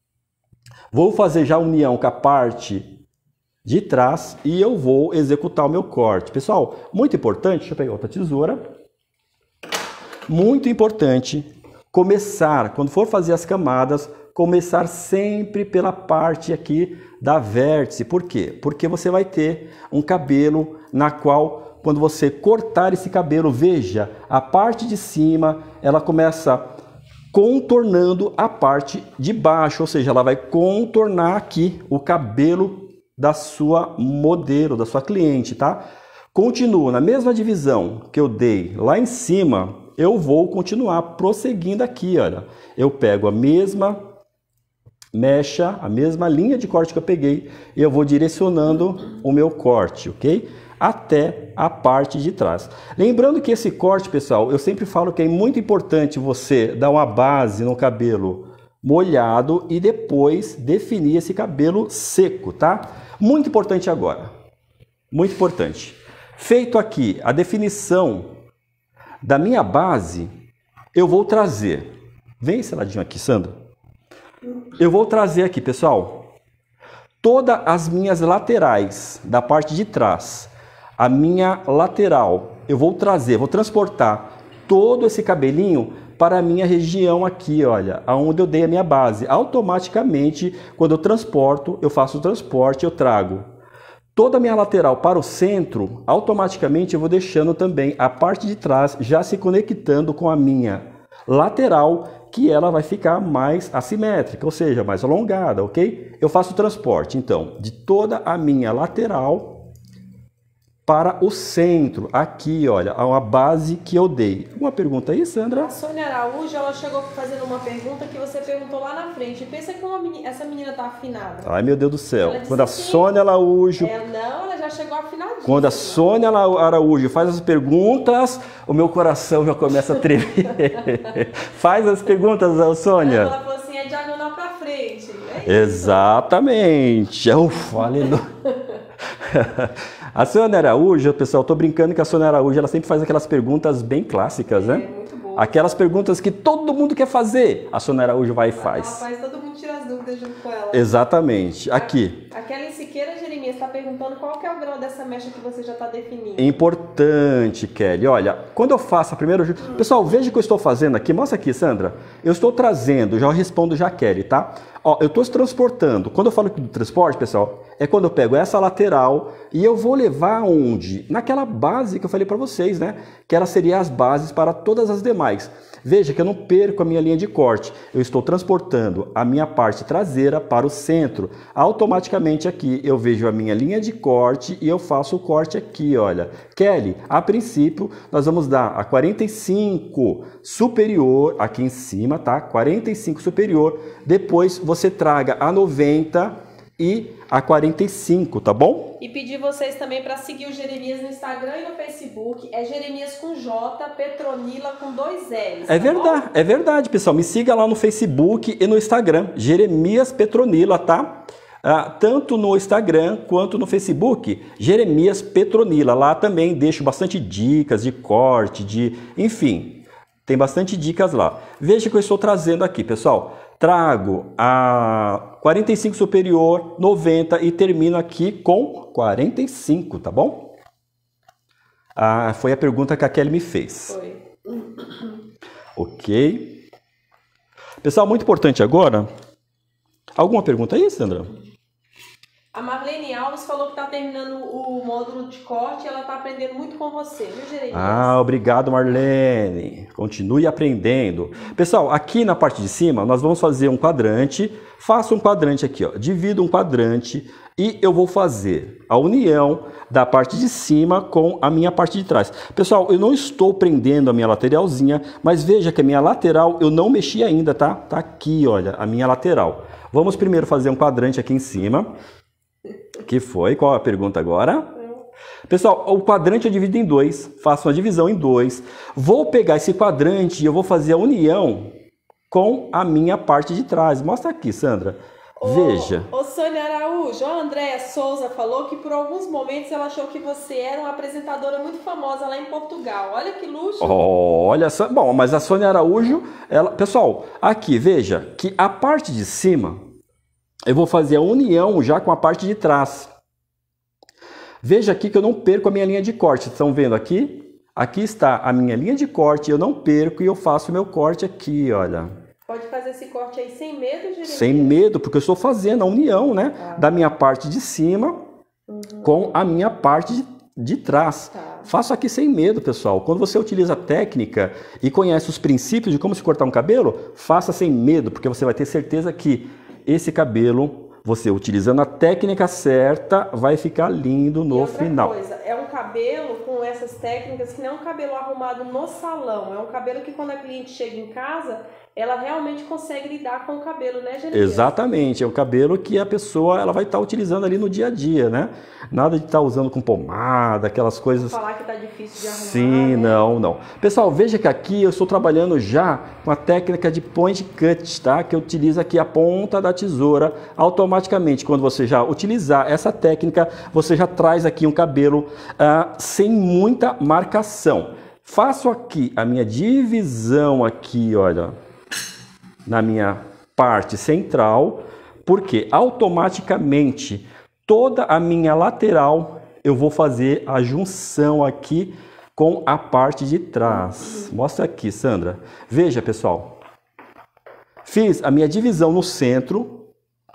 Vou fazer já a união com a parte de trás e eu vou executar o meu corte. Pessoal, muito importante, deixa eu pegar outra tesoura. Muito importante começar, quando for fazer as camadas, começar sempre pela parte aqui da vértice. Por quê? Porque você vai ter um cabelo na qual, quando você cortar esse cabelo, veja, a parte de cima, ela começa contornando a parte de baixo, ou seja, ela vai contornar aqui o cabelo da sua modelo, da sua cliente, tá? Continua na mesma divisão que eu dei lá em cima, eu vou continuar prosseguindo aqui, olha. Eu pego a mesma mecha, a mesma linha de corte que eu peguei e eu vou direcionando o meu corte, ok? Até a parte de trás. Lembrando que esse corte, pessoal, eu sempre falo que é muito importante você dar uma base no cabelo molhado e depois definir esse cabelo seco, tá? Muito importante agora. Muito importante. Feito aqui a definição da minha base, eu vou trazer... Vem esse ladinho aqui, Sandra. Eu vou trazer aqui, pessoal, todas as minhas laterais da parte de trás. A minha lateral, eu vou trazer, vou transportar todo esse cabelinho para a minha região aqui, olha, aonde eu dei a minha base. Automaticamente, quando eu transporto, eu faço o transporte, eu trago toda a minha lateral para o centro, automaticamente eu vou deixando também a parte de trás já se conectando com a minha lateral, que ela vai ficar mais assimétrica, ou seja, mais alongada, ok? Eu faço o transporte, então, de toda a minha lateral para o centro, aqui, olha, a base que eu dei. Uma pergunta aí, Sandra? A Sônia Araújo, ela chegou fazendo uma pergunta que você perguntou lá na frente. Pensa que uma menina, essa menina tá afinada. Ai, meu Deus do céu. Quando a assim, Sônia Araújo... É, não, ela já chegou afinadinha. Quando a Sônia Araújo faz as perguntas, o meu coração já começa a tremer. Faz as perguntas, Sônia. Ela falou assim, é diagonal pra frente. É isso. Exatamente. Ufa, aleluia. A Sônia Araújo, pessoal, eu tô brincando que a Sônia Araújo, ela sempre faz aquelas perguntas bem clássicas, né? É, muito boa. Aquelas perguntas que todo mundo quer fazer, a Sônia Araújo vai e faz. Ela faz, todo mundo tira as dúvidas junto com ela. Exatamente. Aqui. A Kelly Siqueira, Jeremias, está perguntando qual que é o grau dessa mecha que você já está definindo. Importante, Kelly. Olha, quando eu faço a primeira... Hum. Pessoal, veja o que eu estou fazendo aqui. Mostra aqui, Sandra. Eu estou trazendo, já respondo já, Kelly, tá? Ó, eu estou transportando. Quando eu falo do transporte, pessoal, é quando eu pego essa lateral e eu vou levar onde? Naquela base que eu falei para vocês, né? Que ela seria as bases para todas as demais. Veja que eu não perco a minha linha de corte. Eu estou transportando a minha parte traseira para o centro. Automaticamente aqui eu vejo a minha linha de corte e eu faço o corte aqui, olha. Kelly, a princípio nós vamos dar a quarenta e cinco superior aqui em cima, tá? quarenta e cinco superior. Depois você traga a noventa e a quarenta e cinco, tá bom? E pedir vocês também para seguir o Jeremias no Instagram e no Facebook. É Jeremias com J, Petronila com dois L's. É tá verdade, bom? é verdade, pessoal. Me siga lá no Facebook e no Instagram. Jeremias Petronila, tá? Ah, tanto no Instagram quanto no Facebook. Jeremias Petronila. Lá também deixo bastante dicas de corte, de... Enfim, tem bastante dicas lá. Veja que eu estou trazendo aqui, pessoal. Trago a quarenta e cinco superior, noventa e termino aqui com quarenta e cinco, tá bom? Ah, foi a pergunta que a Kelly me fez. Foi. Ok. Pessoal, muito importante agora. Alguma pergunta aí, Sandra? A Marlene Alves falou que está terminando o módulo de corte e ela está aprendendo muito com você, viu, Jeremias? Ah, obrigado, Marlene. Continue aprendendo. Pessoal, aqui na parte de cima, nós vamos fazer um quadrante. Faço um quadrante aqui, ó. Divido um quadrante e eu vou fazer a união da parte de cima com a minha parte de trás. Pessoal, eu não estou prendendo a minha lateralzinha, mas veja que a minha lateral eu não mexi ainda, tá? Tá aqui, olha, a minha lateral. Vamos primeiro fazer um quadrante aqui em cima. Que foi? Qual a pergunta agora? Pessoal, o quadrante eu divido em dois, faço uma divisão em dois. Vou pegar esse quadrante e eu vou fazer a união com a minha parte de trás. Mostra aqui, Sandra. Ô, Veja. Ô, Sônia Araújo, a Andréia Souza falou que por alguns momentos ela achou que você era uma apresentadora muito famosa lá em Portugal. Olha que luxo. Olha só. Bom, mas a Sônia Araújo, ela... Pessoal, aqui, veja que a parte de cima... Eu vou fazer a união já com a parte de trás. Veja aqui que eu não perco a minha linha de corte. Estão vendo aqui? Aqui está a minha linha de corte, eu não perco e eu faço o meu corte aqui, olha. Pode fazer esse corte aí sem medo, Jeremias? Sem medo, porque eu estou fazendo a união, né? Ah. Da minha parte de cima uhum. com a minha parte de, de trás. Tá. Faço aqui sem medo, pessoal. Quando você utiliza a técnica e conhece os princípios de como se cortar um cabelo, faça sem medo, porque você vai ter certeza que esse cabelo você utilizando a técnica certa, vai ficar lindo no e outra final. Coisa, é um cabelo com essas técnicas que não é um cabelo arrumado no salão, é um cabelo que quando a cliente chega em casa, ela realmente consegue lidar com o cabelo, né, Jeremias? Exatamente, é o cabelo que a pessoa ela vai estar tá utilizando ali no dia a dia, né? Nada de estar tá usando com pomada, aquelas coisas... Falar que tá difícil de arrumar, Sim, né? não, não. Pessoal, veja que aqui eu estou trabalhando já com a técnica de point cut, tá? Que utiliza aqui a ponta da tesoura. Automaticamente, quando você já utilizar essa técnica, você já traz aqui um cabelo ah, sem muita marcação. Faço aqui a minha divisão aqui, olha, na minha parte central, porque automaticamente toda a minha lateral eu vou fazer a junção aqui com a parte de trás. Mostra aqui, Sandra. Veja, pessoal. Fiz a minha divisão no centro,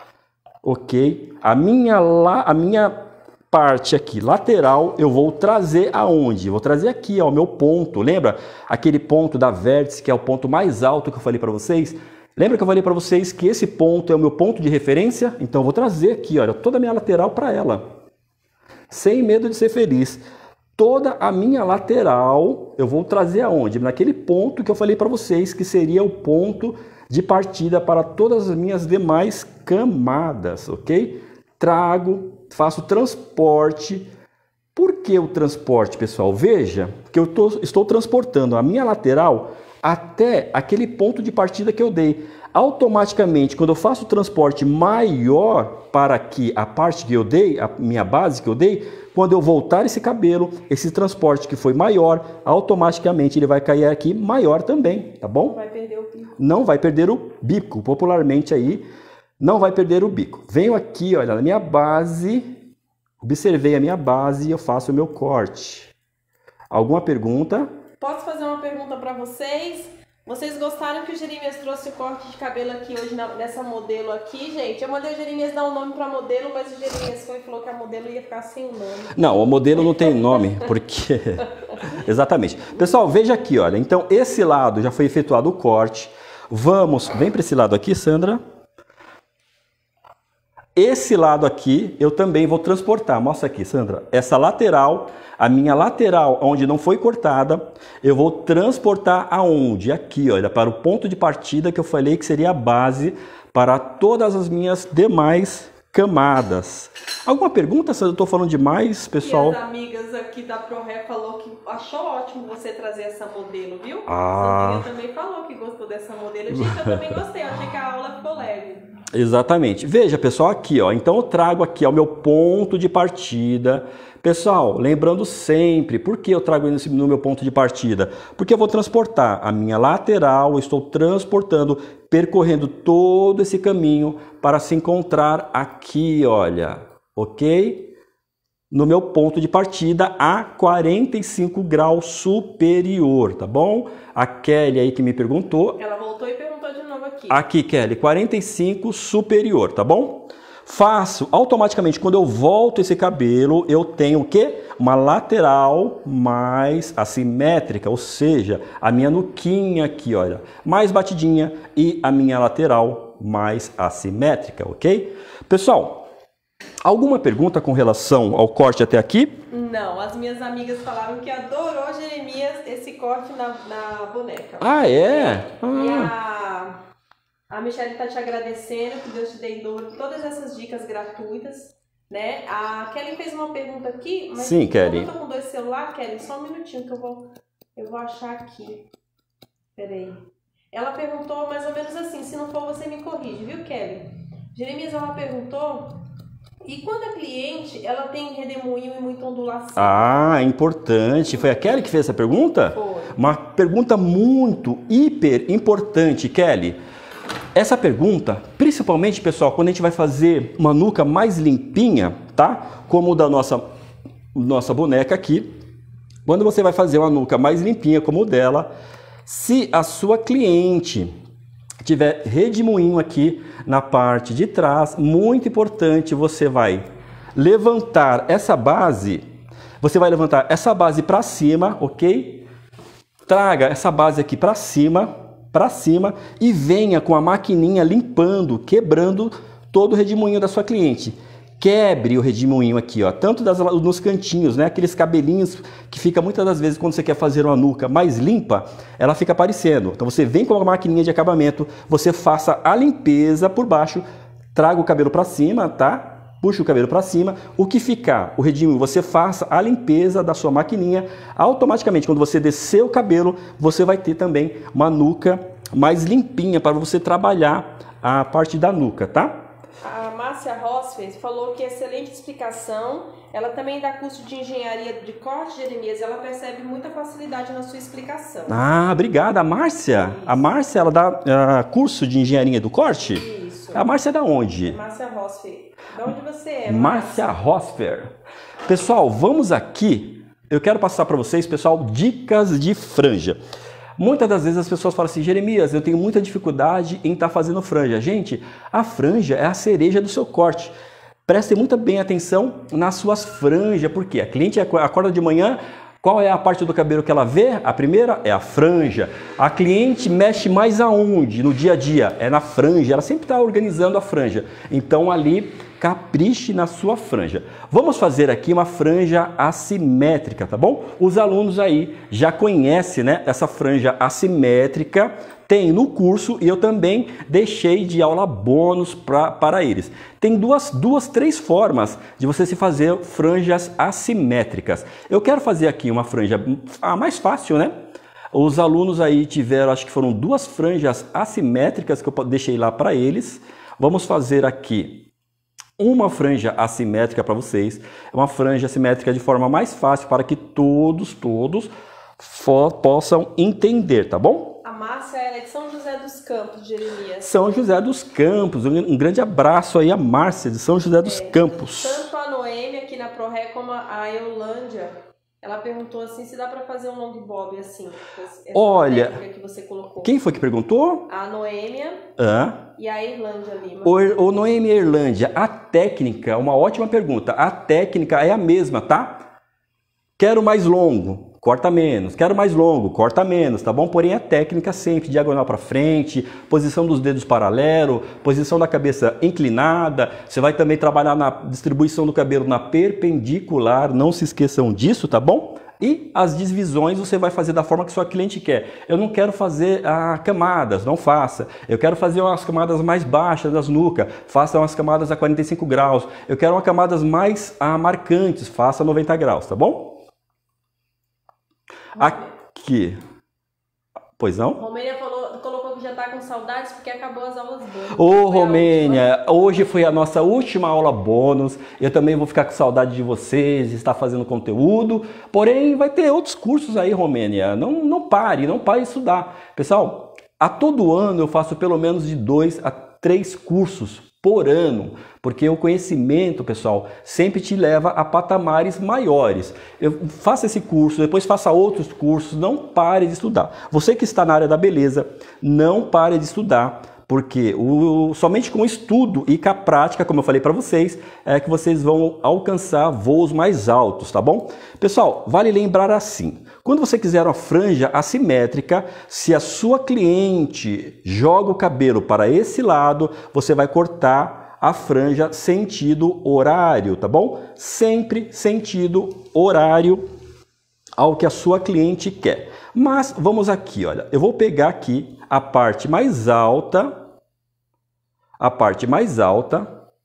ok? A minha, la, a minha parte aqui lateral eu vou trazer aonde? Vou trazer aqui, ó, o meu ponto. Lembra aquele ponto da vértice, que é o ponto mais alto que eu falei para vocês? Lembra que eu falei para vocês que esse ponto é o meu ponto de referência? Então eu vou trazer aqui, olha, toda a minha lateral para ela. Sem medo de ser feliz. Toda a minha lateral eu vou trazer aonde? Naquele ponto que eu falei para vocês que seria o ponto de partida para todas as minhas demais camadas, ok? Trago, faço transporte. Por que o transporte, pessoal? Veja que eu tô, estou transportando a minha lateral até aquele ponto de partida que eu dei. Automaticamente, quando eu faço o transporte maior para aqui, a parte que eu dei, a minha base que eu dei, quando eu voltar esse cabelo, esse transporte que foi maior, automaticamente ele vai cair aqui maior também, tá bom? Não vai perder o bico. Não vai perder o bico, popularmente aí, não vai perder o bico. Venho aqui, olha, na minha base, observei a minha base e eu faço o meu corte. Alguma pergunta? Posso fazer uma pergunta para vocês? Vocês gostaram que o Jeremias trouxe o corte de cabelo aqui hoje na, nessa modelo aqui, gente? Eu mandei o Jeremias dar um nome para modelo, mas o Jeremias foi e falou que a modelo ia ficar sem o nome. Não, o modelo não tem nome, porque... Exatamente. Pessoal, veja aqui, olha. Então, esse lado já foi efetuado o corte. Vamos... Vem para esse lado aqui, Sandra. Esse lado aqui eu também vou transportar. Mostra aqui, Sandra. Essa lateral, a minha lateral, onde não foi cortada, eu vou transportar aonde? Aqui, olha, para o ponto de partida que eu falei que seria a base para todas as minhas demais camadas. Alguma pergunta, Sandra? Eu estou falando demais, pessoal? E as amigas aqui da ProRé falou que achou ótimo você trazer essa modelo, viu? Ah. A Sandrinha também falou que gostou dessa modelo. Gente, eu também gostei. Eu achei que a aula ficou leve. Exatamente. Veja, pessoal, aqui, ó. Então eu trago aqui ó, o meu ponto de partida. Pessoal, lembrando sempre, por que eu trago isso no meu ponto de partida? Porque eu vou transportar a minha lateral, eu estou transportando, percorrendo todo esse caminho para se encontrar aqui, olha, ok? No meu ponto de partida a quarenta e cinco graus superior, tá bom? A Kelly aí que me perguntou. Ela voltou e perguntou de novo aqui. Aqui, Kelly, quarenta e cinco superior, tá bom? Faço automaticamente, quando eu volto esse cabelo, eu tenho o quê? Uma lateral mais assimétrica, ou seja, a minha nuquinha aqui, olha, mais batidinha e a minha lateral mais assimétrica, ok? Pessoal, alguma pergunta com relação ao corte até aqui? Não, as minhas amigas falaram que adorou, Jeremias, esse corte na, na boneca. Ah, é? Ah. E a... A Michelle está te agradecendo, que Deus te dê em dobro todas essas dicas gratuitas, né? A Kelly fez uma pergunta aqui, mas Sim, Kelly. eu tô com dois celulares, Kelly, só um minutinho que eu vou, eu vou achar aqui. Peraí. Ela perguntou mais ou menos assim, se não for você me corrige, viu, Kelly? Jeremias, ela perguntou, e quando a cliente, ela tem redemoinho e muita ondulação? Ah, importante. Foi a Kelly que fez essa pergunta? Foi. Uma pergunta muito, hiper importante, Kelly. Essa pergunta, principalmente, pessoal, quando a gente vai fazer uma nuca mais limpinha, tá? Como o da nossa, nossa boneca aqui. Quando você vai fazer uma nuca mais limpinha como o dela, se a sua cliente tiver redemoinho aqui na parte de trás, muito importante, você vai levantar essa base, você vai levantar essa base para cima, ok? Traga essa base aqui para cima, para cima e venha com a maquininha limpando, quebrando todo o redemoinho da sua cliente. Quebre o redemoinho aqui, ó, tanto das, nos cantinhos, né, aqueles cabelinhos que fica muitas das vezes quando você quer fazer uma nuca mais limpa, ela fica aparecendo. Então você vem com a maquininha de acabamento, você faça a limpeza por baixo, traga o cabelo para cima, tá? Puxa o cabelo para cima. O que ficar, o redemoinho, você faça a limpeza da sua maquininha. Automaticamente, quando você descer o cabelo, você vai ter também uma nuca mais limpinha para você trabalhar a parte da nuca, tá? A Márcia Rosfeld falou que excelente explicação. Ela também dá curso de engenharia de corte, Jeremias. Ela percebe muita facilidade na sua explicação. Ah, obrigada, Márcia. Isso. A Márcia, ela dá uh, curso de engenharia do corte? Isso. A Márcia é da onde? Márcia Rosfeld. De onde você é, Márcia Rosfeld. Pessoal, vamos aqui. Eu quero passar para vocês, pessoal, dicas de franja. Muitas das vezes as pessoas falam assim, Jeremias, eu tenho muita dificuldade em estar tá fazendo franja. Gente, a franja é a cereja do seu corte. Prestem muito bem atenção nas suas franjas, porque a cliente acorda de manhã, qual é a parte do cabelo que ela vê? A primeira é a franja. A cliente mexe mais aonde no dia a dia? É na franja, ela sempre está organizando a franja. Então ali, capriche na sua franja. Vamos fazer aqui uma franja assimétrica, tá bom? Os alunos aí já conhecem, né, essa franja assimétrica, tem no curso e eu também deixei de aula bônus pra, para eles. Tem duas, duas, três formas de você se fazer franjas assimétricas. Eu quero fazer aqui uma franja a mais fácil, né? Os alunos aí tiveram, acho que foram duas franjas assimétricas que eu deixei lá para eles. Vamos fazer aqui uma franja assimétrica para vocês, uma franja assimétrica de forma mais fácil para que todos, todos possam entender, tá bom? A Márcia é de São José dos Campos, Jeremias. São José dos Campos, um grande abraço aí a Márcia de São José dos é, Campos. Tanto a Noêmia aqui na ProRé como a Eulândia, ela perguntou assim se dá para fazer um long bob assim. Olha, que você colocou. Quem foi que perguntou? A Noêmia ah. e a Irlândia Lima. O, o Noêmia e Irlândia, a técnica, uma ótima pergunta. A técnica é a mesma, tá? Quero mais longo, corta menos. Quero mais longo, corta menos, tá bom? Porém a técnica sempre diagonal para frente, posição dos dedos paralelo, posição da cabeça inclinada. Você vai também trabalhar na distribuição do cabelo na perpendicular, não se esqueçam disso, tá bom? E as divisões você vai fazer da forma que sua cliente quer. Eu não quero fazer ah, camadas, não faça. Eu quero fazer umas camadas mais baixas das nucas, faça umas camadas a quarenta e cinco graus. Eu quero umas camadas mais ah, marcantes, faça noventa graus, tá bom? Aqui. Pois não? Romênia falou, colocou que já está com saudades porque acabou as aulas bônus. Ô, Romênia, hoje foi a nossa última aula bônus. Eu também vou ficar com saudade de vocês, de estar fazendo conteúdo. Porém, vai ter outros cursos aí, Romênia. Não, não pare, não pare de estudar. Pessoal, a todo ano eu faço pelo menos de dois a três cursos por ano, porque o conhecimento, pessoal, sempre te leva a patamares maiores. Eu faça esse curso, depois faça outros cursos, não pare de estudar. Você que está na área da beleza, não pare de estudar, porque o, somente com o estudo e com a prática, como eu falei para vocês, é que vocês vão alcançar voos mais altos, tá bom? Pessoal, vale lembrar assim, quando você quiser uma franja assimétrica, se a sua cliente joga o cabelo para esse lado, você vai cortar a franja sentido horário, tá bom? Sempre sentido horário ao que a sua cliente quer. Mas vamos aqui, olha, eu vou pegar aqui a parte mais alta, a parte mais alta,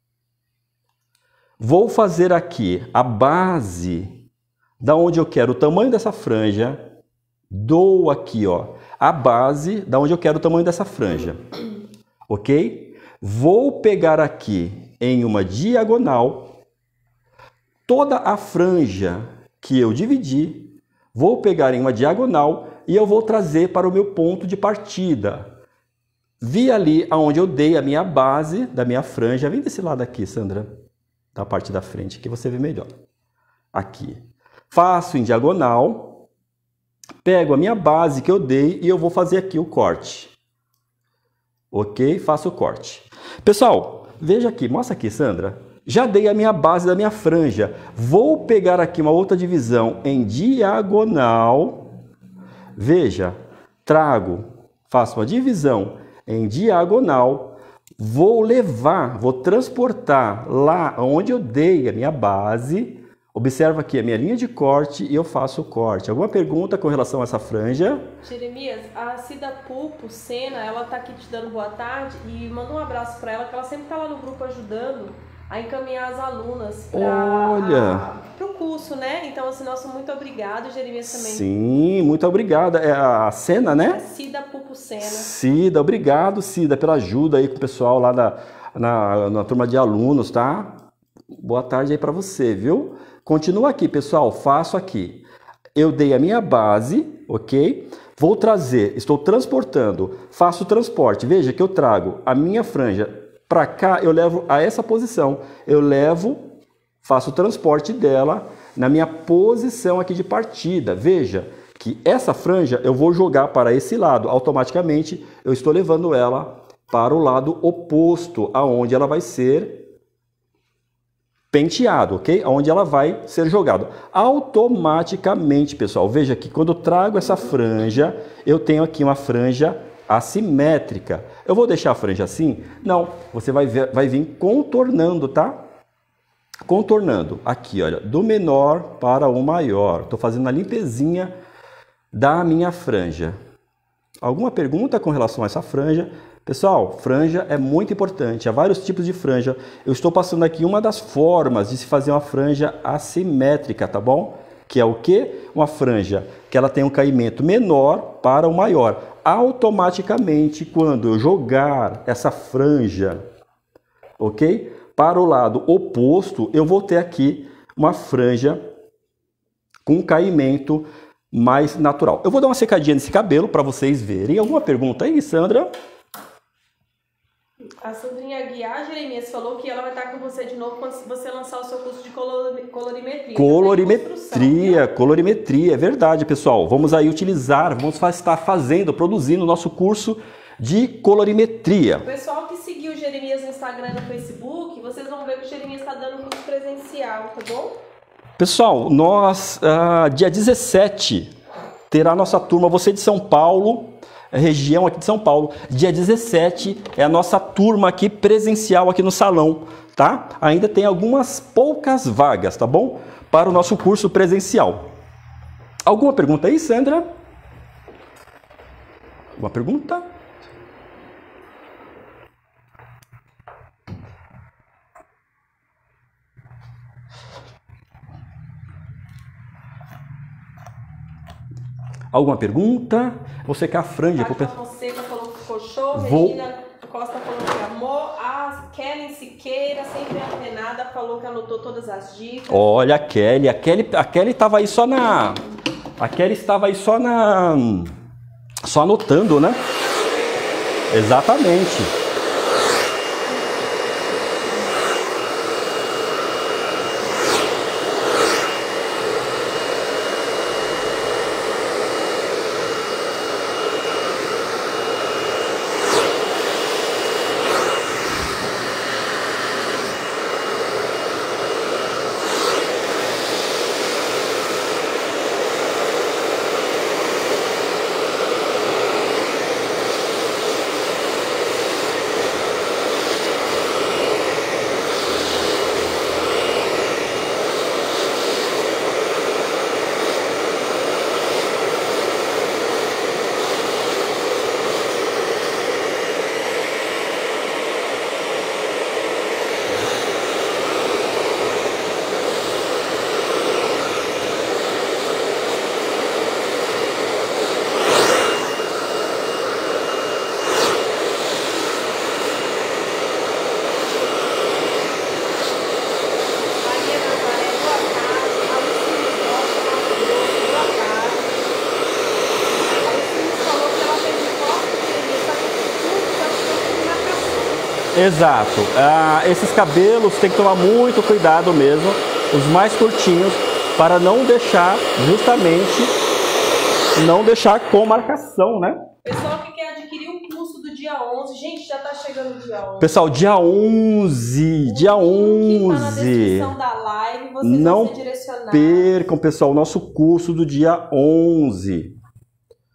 vou fazer aqui a base da onde eu quero o tamanho dessa franja, dou aqui, ó, a base da onde eu quero o tamanho dessa franja, ok? Vou pegar aqui em uma diagonal toda a franja que eu dividi, vou pegar em uma diagonal e eu vou trazer para o meu ponto de partida. Vi ali aonde eu dei a minha base da minha franja, vem desse lado aqui, Sandra, da parte da frente, que você vê melhor. Aqui. Faço em diagonal, pego a minha base que eu dei e eu vou fazer aqui o corte. Ok? Faço o corte. Pessoal, veja aqui, mostra aqui, Sandra. Já dei a minha base da minha franja. Vou pegar aqui uma outra divisão em diagonal. Veja, trago, faço uma divisão em diagonal. vou levar, vou transportar lá onde eu dei a minha base. Observa aqui a minha linha de corte e eu faço o corte. Alguma pergunta com relação a essa franja? Jeremias, a Cida Pulpo Sena, ela tá aqui te dando boa tarde e manda um abraço para ela, que ela sempre tá lá no grupo ajudando a encaminhar as alunas para o curso, né? Então, assim, nosso muito obrigado, Jeremias também. Sim, muito obrigada. É a Sena, né? É Cida Pulpo Sena. Cida, obrigado, Cida, pela ajuda aí com o pessoal lá na, na, na turma de alunos, tá? Boa tarde aí para você, viu? Continua aqui, pessoal, faço aqui. Eu dei a minha base, ok? Vou trazer, estou transportando, faço o transporte. Veja que eu trago a minha franja para cá, eu levo a essa posição. Eu levo, faço o transporte dela na minha posição aqui de partida. Veja que essa franja eu vou jogar para esse lado. Automaticamente eu estou levando ela para o lado oposto, aonde ela vai ser penteado, ok? Onde ela vai ser jogada. Automaticamente, pessoal, veja que quando eu trago essa franja, eu tenho aqui uma franja assimétrica. Eu vou deixar a franja assim? Não, você vai, ver, vai vir contornando, tá? Contornando. Aqui, olha, do menor para o maior. Estou fazendo a limpezinha da minha franja. Alguma pergunta com relação a essa franja? Pessoal, franja é muito importante, há vários tipos de franja. Eu estou passando aqui uma das formas de se fazer uma franja assimétrica, tá bom? Que é o quê? Uma franja que ela tem um caimento menor para o maior. Automaticamente, quando eu jogar essa franja, ok? Para o lado oposto, eu vou ter aqui uma franja com caimento mais natural. Eu vou dar uma secadinha nesse cabelo para vocês verem. Alguma pergunta aí, Sandra? A Sandrinha Guiar, Jeremias, falou que ela vai estar com você de novo quando você lançar o seu curso de colorimetria. Colorimetria, colorimetria, é verdade, pessoal. Vamos aí utilizar, vamos estar fazendo, produzindo o nosso curso de colorimetria. O pessoal que seguiu o Jeremias no Instagram e no Facebook, vocês vão ver que o Jeremias está dando curso presencial, tá bom? Pessoal, nós, ah, dia dezessete, terá a nossa turma, você de São Paulo, região aqui de São Paulo, dia dezessete é a nossa turma aqui presencial aqui no salão, tá? Ainda tem algumas poucas vagas, tá bom? Para o nosso curso presencial. Alguma pergunta aí, Sandra? Alguma pergunta? Alguma pergunta? Você quer a franja? A Fonseca falou que ficou show. Vou... Regina Costa falou que amou. A Kelly Siqueira, sempre antenada, falou que anotou todas as dicas. Olha a Kelly. A Kelly, a Kelly estava aí só na... A Kelly estava aí só na... Só anotando, né? Exatamente. Exato. Ah, esses cabelos tem que tomar muito cuidado mesmo, os mais curtinhos, para não deixar, justamente, não deixar com marcação, né? Pessoal que quer adquirir o curso do dia onze, gente, já tá chegando o dia onze. Pessoal, dia onze, o dia onze. Tá na descrição da live, vocês não vão ser direcionados. percam, pessoal, o nosso curso do dia onze.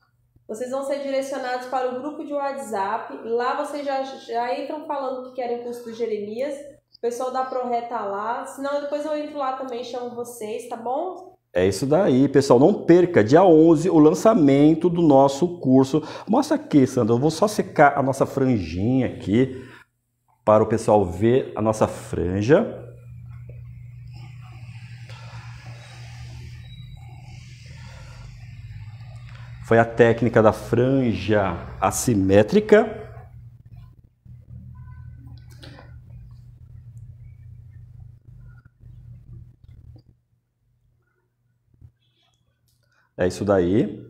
vocês vão ser direcionados para o grupo de WhatsApp. Lá vocês já, já entram falando que querem o curso do Jeremias. O pessoal da ProRé tá lá. Senão depois eu entro lá também e chamo vocês, tá bom? É isso daí, pessoal. Não perca, dia onze, o lançamento do nosso curso. Mostra aqui, Sandra. Eu vou só secar a nossa franjinha aqui para o pessoal ver a nossa franja. Foi a técnica da franja assimétrica. É isso daí.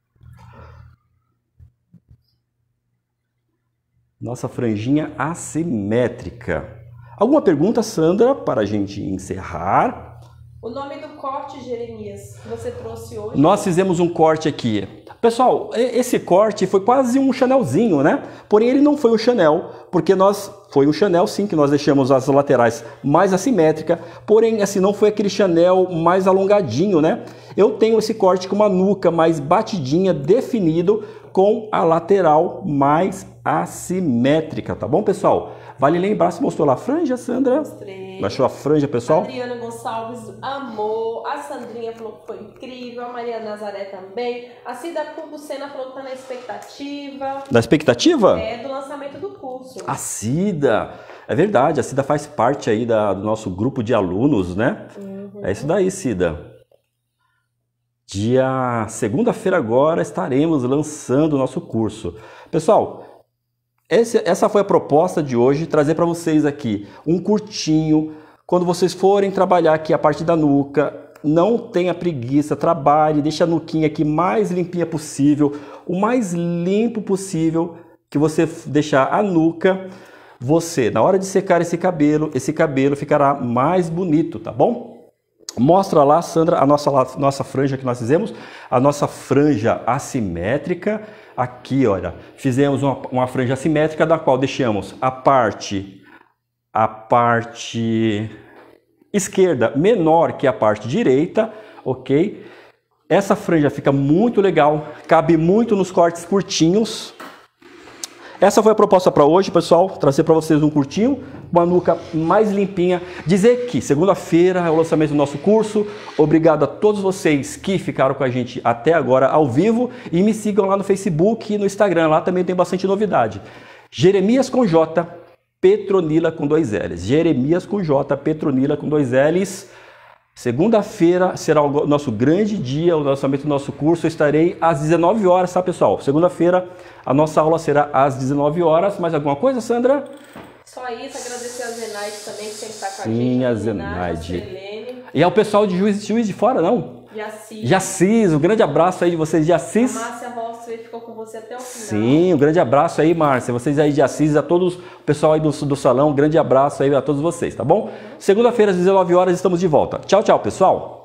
Nossa franjinha assimétrica. Alguma pergunta, Sandra, para a gente encerrar? O nome do corte, Jeremias, que você trouxe hoje? Nós fizemos um corte aqui. Pessoal, esse corte foi quase um Chanelzinho, né? Porém, ele não foi um Chanel, porque nós... Foi um Chanel, sim, que nós deixamos as laterais mais assimétricas, porém, assim, não foi aquele Chanel mais alongadinho, né? Eu tenho esse corte com uma nuca mais batidinha, definido, com a lateral mais assimétrica, tá bom, pessoal? Vale lembrar, se mostrou lá a franja, Sandra? Mostrei. Achou a franja, pessoal? A Adriana Gonçalves amou, a Sandrinha falou que foi incrível, a Maria Nazaré também, a Cida Cubucena falou que tá na expectativa. Na expectativa? É, do lançamento do curso. A Cida, é verdade, a Cida faz parte aí da, do nosso grupo de alunos, né? Uhum. É isso daí, Cida. Dia segunda-feira agora estaremos lançando o nosso curso. Pessoal, esse, essa foi a proposta de hoje, trazer para vocês aqui um curtinho. Quando vocês forem trabalhar aqui a parte da nuca, não tenha preguiça, trabalhe, deixe a nuquinha aqui mais limpinha possível, o mais limpo possível que você deixar a nuca. Você, na hora de secar esse cabelo, esse cabelo ficará mais bonito, tá bom? Mostra lá, Sandra, a nossa, nossa franja que nós fizemos, a nossa franja assimétrica. Aqui, olha, fizemos uma, uma franja assimétrica da qual deixamos a parte, a parte esquerda menor que a parte direita, ok? Essa franja fica muito legal, cabe muito nos cortes curtinhos. Essa foi a proposta para hoje, pessoal, trazer para vocês um curtinho, uma nuca mais limpinha. Dizer que segunda-feira é o lançamento do nosso curso. Obrigado a todos vocês que ficaram com a gente até agora ao vivo e me sigam lá no Facebook e no Instagram, lá também tem bastante novidade. Jeremias com J, Petronila com dois L's. Jeremias com J, Petronila com dois L's. Segunda-feira será o nosso grande dia, o lançamento do nosso curso. Eu estarei às dezenove horas, tá, pessoal? Segunda-feira a nossa aula será às dezenove horas. Mais alguma coisa, Sandra? Só isso, agradecer a Zenaide também, que sempre está com a Sim, gente. Sim, a Zenaide. E ao pessoal de Juiz, Juiz de Fora, não? De Assis. De Assis, um grande abraço aí de vocês de Assis. A Márcia Rossi ficou com você até o final. Sim, um grande abraço aí, Márcia. Vocês aí de Assis, a todos, o pessoal aí do, do salão, um grande abraço aí a todos vocês, tá bom? Segunda-feira às dezenove horas estamos de volta. Tchau, tchau, pessoal.